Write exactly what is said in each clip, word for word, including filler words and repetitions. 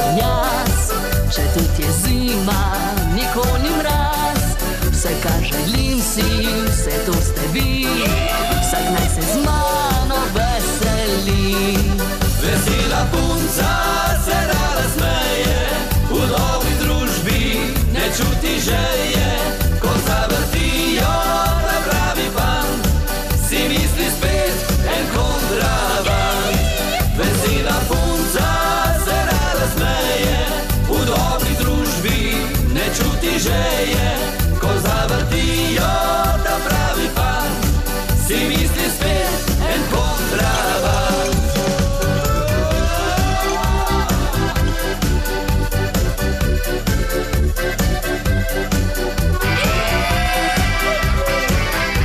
sem jaz. Če tudi je zima, nikoli ni mraz. Vse, kar želim si, vse to ste vi. Vsak naj se z mano veseli. Vesela punca se rada smeje, v dobri družbi ne čuti želje. Ko zavrtijo na pravi fant, si misli spet en kontraband. Vesela punca se rada smeje, v dobri družbi ne čuti želje. Ko zavrtijo na pravi fant, si misli spet en kontraband.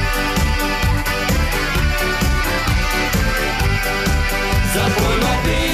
Zapojmo pesem